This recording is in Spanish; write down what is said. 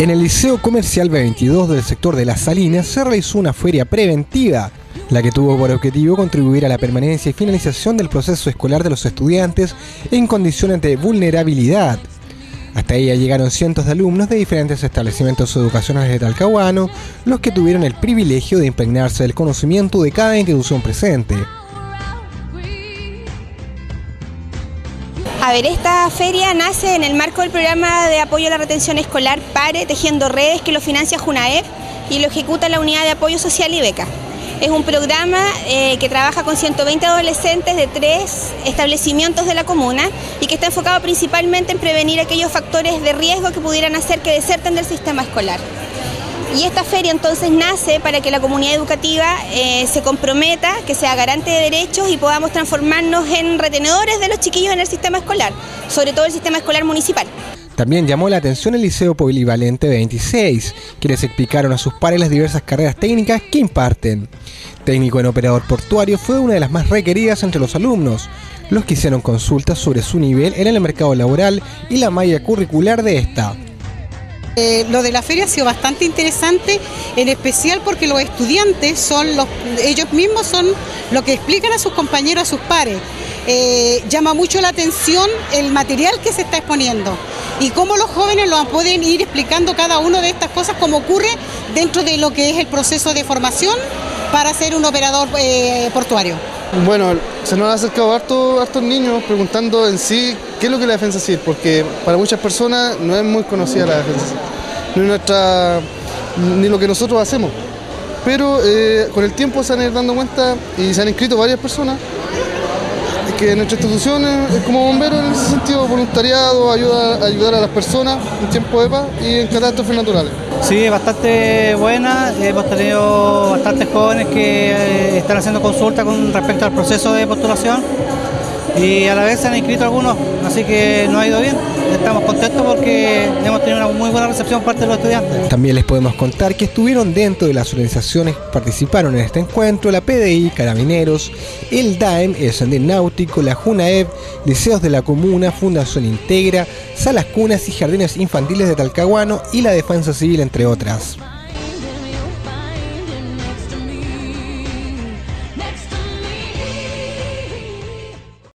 En el Liceo Comercial B22 del sector de Las Salinas se realizó una feria preventiva, la que tuvo por objetivo contribuir a la permanencia y finalización del proceso escolar de los estudiantes en condiciones de vulnerabilidad. Hasta ella llegaron cientos de alumnos de diferentes establecimientos educacionales de Talcahuano, los que tuvieron el privilegio de impregnarse del conocimiento de cada institución presente. A ver, esta feria nace en el marco del programa de apoyo a la retención escolar PARE, Tejiendo Redes, que lo financia JUNAEP y lo ejecuta la Unidad de Apoyo Social y Beca. Es un programa que trabaja con 120 adolescentes de 3 establecimientos de la comuna y que está enfocado principalmente en prevenir aquellos factores de riesgo que pudieran hacer que deserten del sistema escolar. Y esta feria entonces nace para que la comunidad educativa se comprometa, que sea garante de derechos y podamos transformarnos en retenedores de los chiquillos en el sistema escolar, sobre todo el sistema escolar municipal. También llamó la atención el Liceo Polivalente 26, quienes explicaron a sus pares las diversas carreras técnicas que imparten. Técnico en operador portuario fue una de las más requeridas entre los alumnos, los que hicieron consultas sobre su nivel en el mercado laboral y la malla curricular de esta. Lo de la feria ha sido bastante interesante, en especial porque los estudiantes ellos mismos son los que explican a sus compañeros, a sus pares. Llama mucho la atención el material que se está exponiendo y cómo los jóvenes lo pueden ir explicando cada una de estas cosas, como ocurre dentro de lo que es el proceso de formación para ser un operador portuario. Bueno, se nos ha acercado hartos niños preguntando en sí qué es lo que es la defensa civil, porque para muchas personas no es muy conocida la defensa civil, ni lo que nosotros hacemos. Pero con el tiempo se han ido dando cuenta y se han inscrito varias personas, que nuestra institución es como bombero en ese sentido, voluntariado, ayudar a las personas en tiempo de paz y en catástrofes naturales. Sí, bastante buena, hemos tenido bastantes jóvenes que están haciendo consulta con respecto al proceso de postulación y a la vez se han inscrito algunos, así que nos ha ido bien. Estamos contentos porque hemos tenido una muy buena recepción por parte de los estudiantes. También les podemos contar que estuvieron dentro de las organizaciones que participaron en este encuentro la PDI, Carabineros, el DAEM, el Sendero Náutico, la JUNAEP, Liceos de la Comuna, Fundación Integra, Salas Cunas y Jardines Infantiles de Talcahuano y la Defensa Civil, entre otras.